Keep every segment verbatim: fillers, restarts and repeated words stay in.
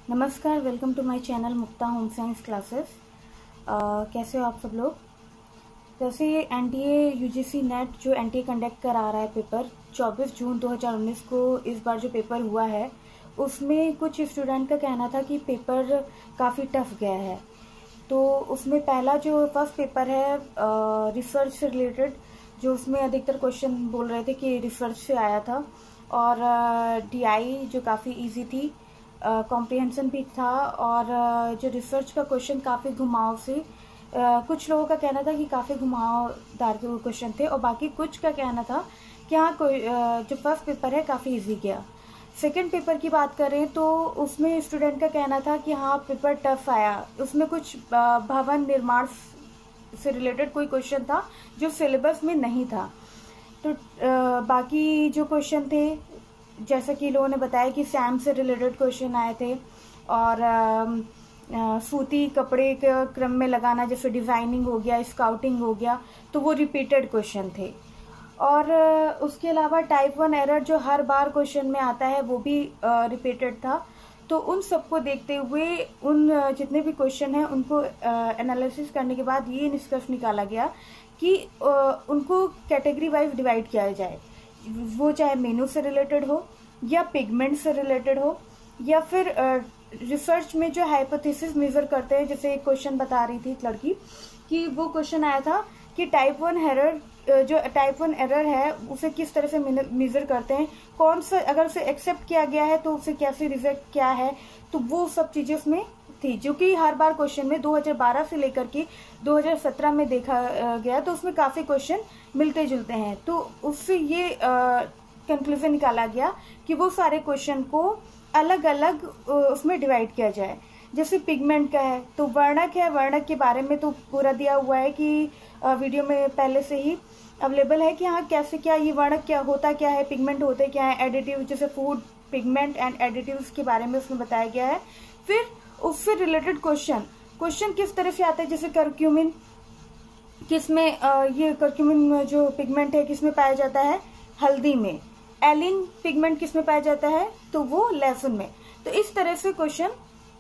नमस्कार, welcome to my channel Mukta home science classes. कैसे हो आप सब लोग। वैसे ये एनटीए यूजीसी नेट जो एनटीए कंडक्ट करा रहा है पेपर चौबीस जून दो हज़ार उन्नीस को इस बार जो पेपर हुआ है उसमें कुछ स्टूडेंट का कहना था कि पेपर काफ़ी टफ गया है। तो उसमें पहला जो फर्स्ट पेपर है रिसर्च से रिलेटेड, जो उसमें अधिकतर क्वेश्चन बोल रहे थे कि रिसर्च से आया था, और डीआई जो काफ़ी इजी थी, कॉम्प्रिहेंशन uh, भी था, और uh, जो रिसर्च का क्वेश्चन काफ़ी घुमाव से uh, कुछ लोगों का कहना था कि काफ़ी घुमावदार के क्वेश्चन थे, और बाकी कुछ का कहना था कि हाँ कोई uh, जो फर्स्ट पेपर है काफ़ी इजी गया। सेकंड पेपर की बात करें तो उसमें स्टूडेंट का कहना था कि हाँ पेपर टफ आया। उसमें कुछ uh, भवन निर्माण से रिलेटेड कोई क्वेश्चन था जो सिलेबस में नहीं था। तो uh, बाकी जो क्वेश्चन थे, जैसा कि लोगों ने बताया कि सैम से रिलेटेड क्वेश्चन आए थे, और आ, आ, सूती कपड़े के क्रम में लगाना, जैसे डिज़ाइनिंग हो गया, स्काउटिंग हो गया, तो वो रिपीटेड क्वेश्चन थे। और आ, उसके अलावा टाइप वन एरर जो हर बार क्वेश्चन में आता है वो भी रिपीटेड था। तो उन सबको देखते हुए उन जितने भी क्वेश्चन हैं उनको एनालिसिस करने के बाद ये निष्कर्ष निकाला गया कि आ, उनको कैटेगरी वाइज डिवाइड किया जाए, वो चाहे मेनू से रिलेटेड हो या पिगमेंट से रिलेटेड हो, या फिर रिसर्च में जो हाइपोथेसिस मेजर करते हैं। जैसे एक क्वेश्चन बता रही थी एक लड़की कि वो क्वेश्चन आया था कि टाइप वन एरर, जो टाइप वन एरर है उसे किस तरह से मेजर करते हैं, कौन सा अगर उसे एक्सेप्ट किया गया है तो उसे कैसे रिजेक्ट किया है। तो वो सब चीजें उसमें थी जो कि हर बार क्वेश्चन में दो हज़ार बारह से लेकर के दो हज़ार सत्रह में देखा गया। तो उसमें काफी क्वेश्चन मिलते जुलते हैं। तो उससे ये कंक्लूजन निकाला गया कि वो सारे क्वेश्चन को अलग अलग उसमें डिवाइड किया जाए। जैसे पिगमेंट का है तो वर्णक है, वर्णक के बारे में तो पूरा दिया हुआ है कि वीडियो में पहले से ही अवेलेबल है कि हाँ कैसे क्या ये वर्णक क्या होता क्या है, पिगमेंट होते क्या है, एडिटिव जैसे फूड पिगमेंट एंड एडिटिव्स के बारे में उसमें बताया गया है। फिर उससे रिलेटेड क्वेश्चन क्वेश्चन किस तरह से आते हैं, जैसे कर्क्यूमिन किसमें, ये कर्क्यूमिन जो पिगमेंट है किसमें पाया जाता है, हल्दी में। एलिन पिगमेंट किसमें पाया जाता है, तो वो लहसुन में। तो इस तरह से क्वेश्चन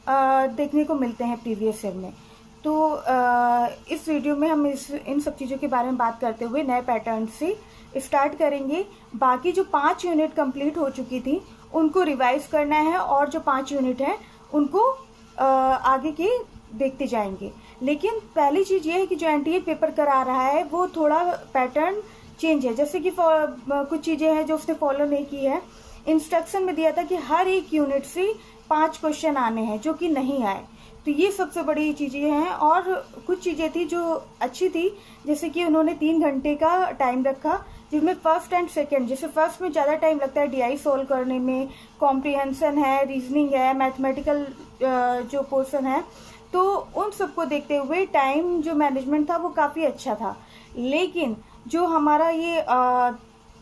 देखने को मिलते हैं प्रीवियस ईयर में। तो आ, इस वीडियो में हम इस इन सब चीज़ों के बारे में बात करते हुए नए पैटर्न से स्टार्ट करेंगे। बाकी जो पांच यूनिट कंप्लीट हो चुकी थी उनको रिवाइज करना है, और जो पांच यूनिट है उनको आ, आगे के देखते जाएंगे। लेकिन पहली चीज ये है कि जो एनटीए पेपर करा रहा है वो थोड़ा पैटर्न चेंज है। जैसे कि कुछ चीजें हैं जो उसने फॉलो नहीं की है। इंस्ट्रक्शन में दिया था कि हर एक यूनिट से पांच क्वेश्चन आने हैं, जो कि नहीं आए। तो ये सबसे बड़ी चीजें हैं। और कुछ चीजें थी जो अच्छी थी, जैसे कि उन्होंने तीन घंटे का टाइम रखा, जिसमें फर्स्ट एंड सेकंड, जैसे फर्स्ट में ज्यादा टाइम लगता है डीआई सोल्व करने में, कॉम्प्रिहेंशन है, रीजनिंग है, मैथमेटिकल जो पोर्शन है, तो उन सबको देखते हुए टाइम जो मैनेजमेंट था वो काफी अच्छा था। लेकिन जो हमारा ये आ,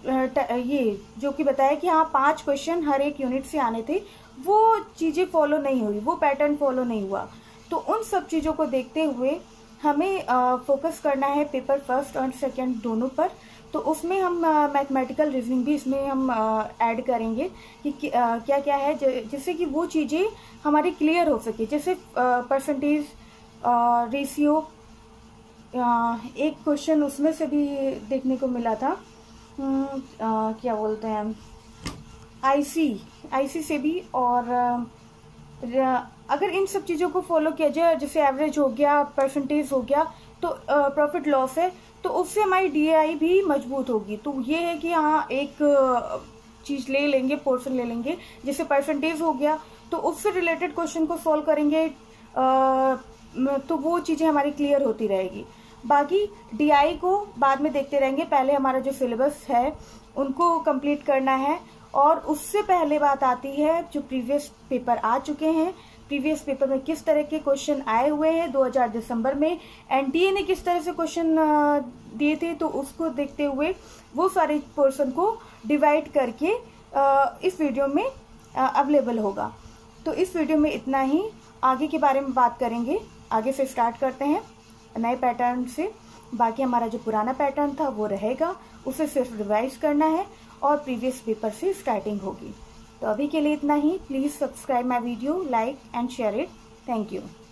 ये जो कि बताया कि हाँ पांच क्वेश्चन हर एक यूनिट से आने थे, वो चीजें फॉलो नहीं हुई, वो पैटर्न फॉलो नहीं हुआ। तो उन सब चीजों को देखते हुए हमें आ, फोकस करना है पेपर फर्स्ट और सेकंड दोनों पर। तो उसमें हम मैथमेटिकल रीजनिंग भी इसमें हम ऐड करेंगे कि आ, क्या क्या है, जिससे कि वो चीजें हमारी क्लियर हो सके। जैसे परसेंटेज, रेशियो, एक क्वेश्चन उसमें से भी देखने को मिला था, आ, क्या बोलते हैं, आईसी आईसी से भी। और आ, अगर इन सब चीजों को फॉलो किया जाए, जैसे एवरेज हो गया, परसेंटेज हो गया, तो प्रॉफिट लॉस है, तो उससे हमारी डीआई भी मजबूत होगी। तो ये है कि हाँ एक चीज ले लेंगे, पोर्शन ले लेंगे, जैसे परसेंटेज हो गया तो उससे रिलेटेड क्वेश्चन को सॉल्व करेंगे, आ, तो वो चीजें हमारी क्लियर होती रहेगी। बाकी डीआई को बाद में देखते रहेंगे, पहले हमारा जो सिलेबस है उनको कंप्लीट करना है। और उससे पहले बात आती है जो प्रीवियस पेपर आ चुके हैं, प्रीवियस पेपर में किस तरह के क्वेश्चन आए हुए हैं, दो हज़ार दिसंबर में एनटीए ने किस तरह से क्वेश्चन दिए थे, तो उसको देखते हुए वो सारे पोर्शन को डिवाइड करके इस वीडियो में अवेलेबल होगा। तो इस वीडियो में इतना ही, आगे के बारे में बात करेंगे। आगे से स्टार्ट करते हैं नए पैटर्न से। बाकी हमारा जो पुराना पैटर्न था वो रहेगा, उसे सिर्फ रिवाइज करना है और प्रीवियस पेपर से स्टार्टिंग होगी। तो अभी के लिए इतना ही। Please subscribe my video, like and share it. Thank you.